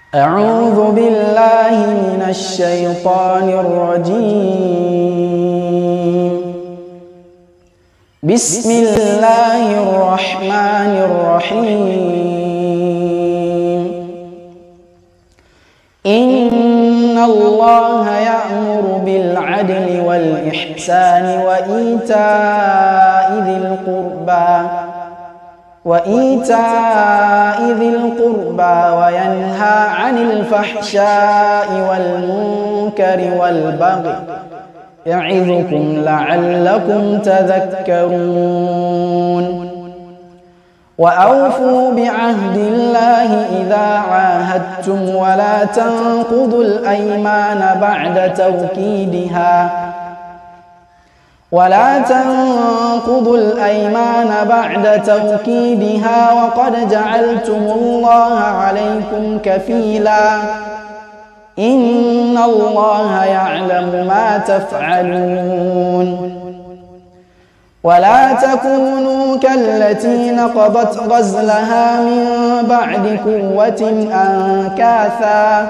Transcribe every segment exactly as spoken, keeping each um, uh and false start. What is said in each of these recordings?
أعوذ بالله من الشيطان الرجيم. بسم الله الرحمن الرحيم. إن الله يأمر بالعدل والإحسان وإيتاء ذي القربى وإيتاء ذي القربى وينهى عن الفحشاء والمنكر والبغي يعظكم لعلكم تذكرون. وأوفوا بعهد الله إذا عاهدتم ولا تنقضوا الأيمان بعد توكيدها ولا تنقضوا الأيمان بعد توكيدها وقد جعلتم الله عليكم كفيلا إن الله يعلم ما تفعلون. ولا تكونوا كالتي نقضت غزلها من بعد قوة أنكاثا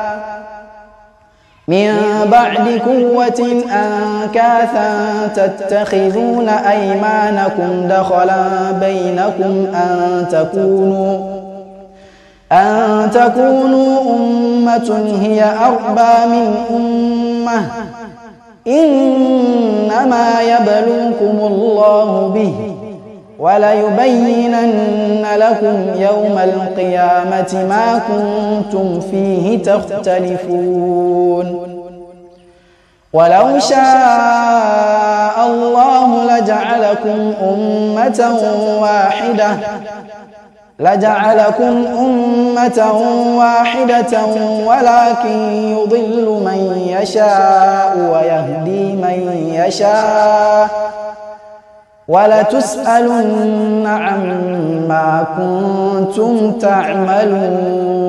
من بعد قوة أنكاثا تتخذون أيمانكم دخلا بينكم أن تكونوا أن تكونوا أمة هي أربى من أمة إنما يبلوكم الله به وليبينن لكم يوم القيامة ما كنتم فيه تختلفون. ولو شاء الله لجعلكم أمة واحدة لجعلكم أمة واحدة ولكن يضل من يشاء ويهدي من يشاء ولتسألن عما كنتم تعملون.